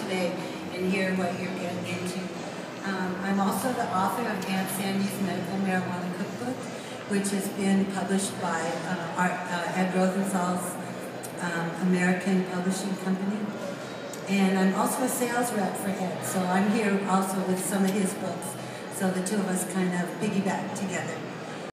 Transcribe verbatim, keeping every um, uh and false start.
today and hear what you're getting into. Um, I'm also the author of Aunt Sandy's Medical Marijuana Cookbook, which has been published by uh, our, uh, Ed Rosenthal's um, American Publishing Company. And I'm also a sales rep for Ed, so I'm here also with some of his books. So the two of us kind of piggyback together.